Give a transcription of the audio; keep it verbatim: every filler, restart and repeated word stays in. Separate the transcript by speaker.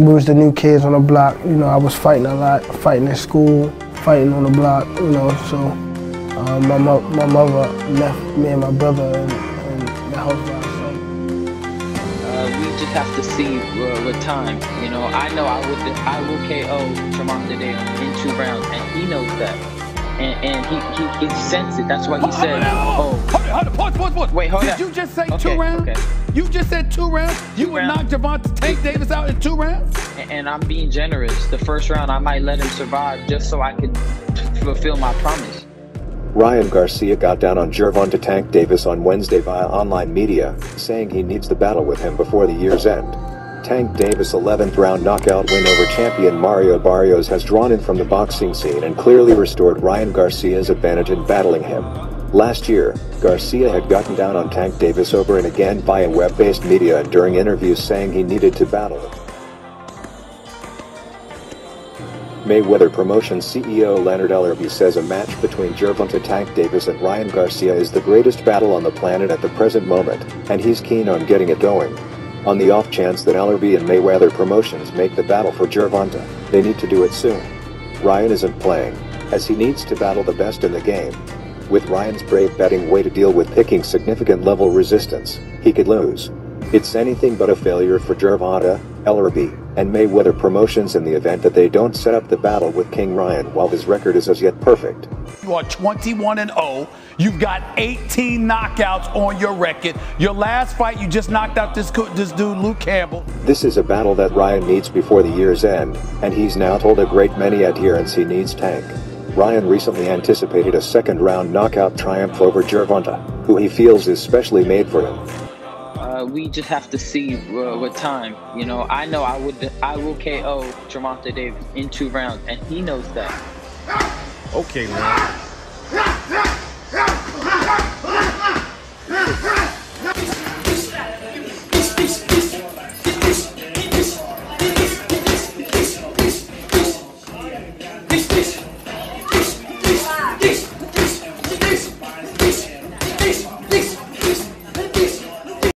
Speaker 1: we was the new kids on the block. You know, I was fighting a lot, fighting at school, fighting on the block. You know, so um, my mo my mother left me and my brother in, in the house by ourselves.
Speaker 2: Uh, we just have to see uh, with time. You know, I know I would I will K O Gervonta today in two rounds, and he knows that. And, and he, he, he sensed it. That's why he said, oh.
Speaker 3: Hold on, hold on, pause, pause, pause.
Speaker 2: Wait, hold
Speaker 3: Did
Speaker 2: on.
Speaker 3: you just say
Speaker 2: okay,
Speaker 3: two rounds?
Speaker 2: Okay.
Speaker 3: You just said two rounds? You
Speaker 2: two
Speaker 3: would
Speaker 2: rounds.
Speaker 3: knock Gervonta Tank Davis out in two rounds?
Speaker 2: And, and I'm being generous. The first round, I might let him survive just so I could fulfill my promise.
Speaker 4: Ryan Garcia got down on Gervonta Tank Davis on Wednesday via online media, saying he needs to battle with him before the year's end. Tank Davis' eleventh round knockout win over champion Mario Barrios has drawn in from the boxing scene and clearly restored Ryan Garcia's advantage in battling him. Last year, Garcia had gotten down on Tank Davis over and again via web-based media and during interviews saying he needed to battle him. Mayweather Promotions C E O Leonard Ellerbe says a match between Gervonta Tank Davis and Ryan Garcia is the greatest battle on the planet at the present moment, and he's keen on getting it going. On the off chance that Ellerbe and Mayweather Promotions make the battle for Gervonta, they need to do it soon. Ryan isn't playing, as he needs to battle the best in the game. With Ryan's brave betting way to deal with picking significant level resistance, he could lose. It's anything but a failure for Gervonta, Ellerbe, and Mayweather Promotions in the event that they don't set up the battle with King Ryan while his record is as yet perfect.
Speaker 3: You are twenty-one and oh. You've got eighteen knockouts on your record. Your last fight, you just knocked out this, this dude, Luke Campbell.
Speaker 4: This is a battle that Ryan needs before the year's end, and he's now told a great many adherents he needs Tank. Ryan recently anticipated a second-round knockout triumph over Gervonta, who he feels is specially made for him.
Speaker 2: Uh, we just have to see uh, with time. You know, I know I would I will K O Gervonta Davis in two rounds, and he knows that.
Speaker 5: Okay, man.